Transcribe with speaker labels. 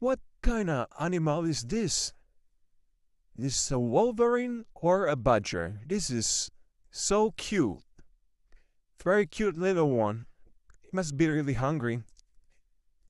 Speaker 1: What kind of animal is this? Is this a wolverine or a badger? This is so cute. Very cute little one. It must be really hungry.